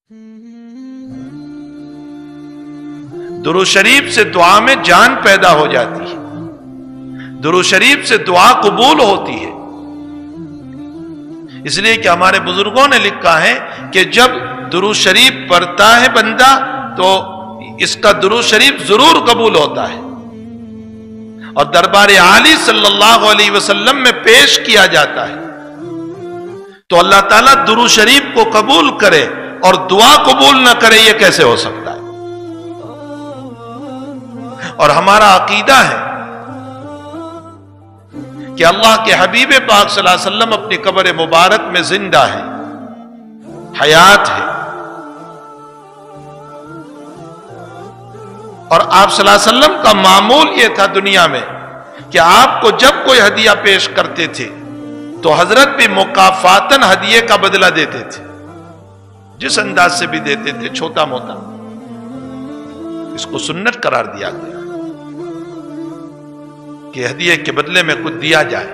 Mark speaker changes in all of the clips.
Speaker 1: दुरूद शरीफ से दुआ में जान पैदा हो जाती है, दुरूद शरीफ से दुआ कबूल होती है। इसलिए कि हमारे बुजुर्गों ने लिखा है कि जब दुरूद शरीफ पढ़ता है बंदा तो इसका दुरूद शरीफ जरूर कबूल होता है और दरबार आली सल्लल्लाहु अलैहि वसल्लम में पेश किया जाता है। तो अल्लाह ताला दुरूद शरीफ को कबूल करे और दुआ कबूल ना करे, यह कैसे हो सकता है? और हमारा अकीदा है कि अल्लाह के हबीब पाक सल्लल्लाहु अलैहि वसल्लम अपनी कब्र मुबारक में जिंदा है, हयात है। और आप सल्लल्लाहु अलैहि वसल्लम का मामूल यह था दुनिया में कि आपको जब कोई हदिया पेश करते थे तो हजरत भी मुकाफातन हदिये का बदला देते थे, जिस अंदाज से भी देते थे, छोटा मोटा। इसको सुन्नत करार दिया गया कि हदिये के बदले में कुछ दिया जाए।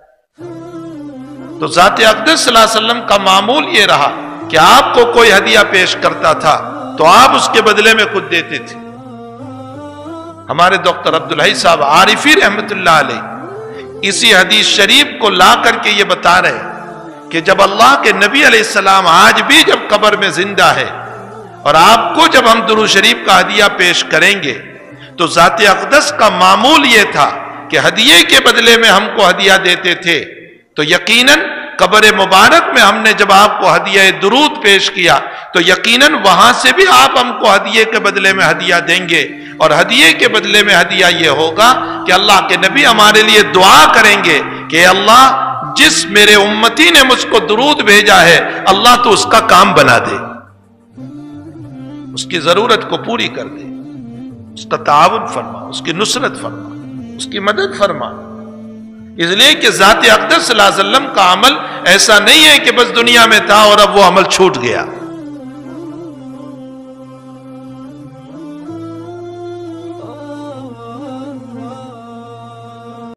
Speaker 1: तो ज़ात अक़दस सल्लल्लाहु अलैहि वसल्लम का मामूल यह रहा कि आपको कोई हदिया पेश करता था तो आप उसके बदले में कुछ देते थे। हमारे डॉक्टर अब्दुल हई साहब आरिफी रहमतुल्लाह अलैह इसी हदीस शरीफ को ला करके ये बता रहे कि जब अल्लाह के नबी अलैहिस्सलाम आज भी जब कब्र में जिंदा है और आपको जब हम दुरूद शरीफ का हदिया पेश करेंगे तो ज़ात अक़दस का मामूल ये था कि हदिये के बदले में हमको हदिया देते थे। तो यकीनन कब्र मुबारक में हमने जब आपको हदिया दुरूद पेश किया तो यकीनन वहां से भी आप हमको हदिये के बदले में हदिया देंगे। और हदिये के बदले में हदिया यह होगा कि अल्लाह के नबी हमारे लिए दुआ करेंगे कि अल्लाह जिस मेरे उम्मती ने मुझको दुरूद भेजा है अल्लाह तो उसका काम बना दे, उसकी जरूरत को पूरी कर दे, उसका ताउन फरमा, उसकी नुसरत फरमा, उसकी मदद फरमा। इसलिए कि ज़ात अक़दस सल्लल्लाहु अलैहि वसल्लम का अमल ऐसा नहीं है कि बस दुनिया में था और अब वो अमल छूट गया।